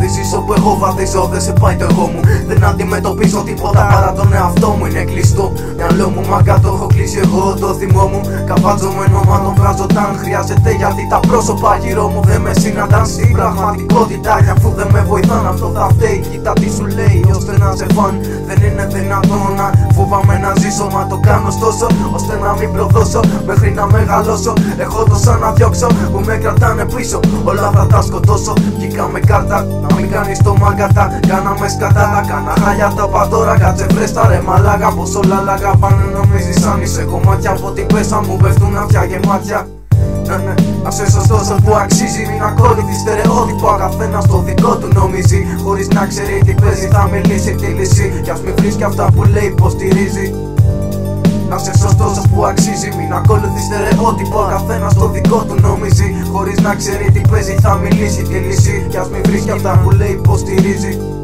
νομίζεις όπου εγώ βαδίζω δεν σε πάει το εγώ μου. Δεν αντιμετωπίζω τίποτα παρά τον εαυτό μου. Είναι κλειστό μυαλό μου, μάγκα το έχω κλείσει εγώ το θυμό μου. Καβάτζομαι μα τον βγάζω όταν χρειάζεται, γιατί τα πρόσωπα γύρω μου δεν με συναντάν στην πραγματικότητα. Κι αφού δεν με βοηθάν αυτό θα φταίει. Κοίτα τι σου λέει ώστε να σε φαν. Δεν είναι δυνατόν να φοβάμαι να ζήσω, μα το κάνω ωστόσο ώστε να μην προδώσω μέχρι να μεγαλώσω. Έχω τόσα να διώξω που με κρατάνε πίσω, όλα θα τα σκοτώσω. Βγήκα με κάρτα να μην κάνεις το μαγκατά. Κάναμε σκατά, κάνα χάλια τα πατώρα. Κάτσε βρες τα ρε μαλάκα πως όλα λάγα πάνε. Νομίζεις αν είσαι κομμάτια από την πέσα μου πέφτουν αυτιά γεμάτια. Ναι, να σε σωστός που αξίζει. Μην ακόλουθει στερεότυπο, καθένας το δικό του νομίζει. Χωρίς να ξέρει τι παίζει θα μιλήσει τη λύση. Κι ας μην βρίσκει αυτά που λέει υποστηρίζει. Να σε σωστός που αξίζει. Μην ακολουθεί στερεότυπο, καθένας το δικό του νομίζει. Χωρίς να ξέρει τι παίζει θα μιλήσει τη λύση. Κι ας μην βρίσκει αυτά που λέει υποστηρίζει.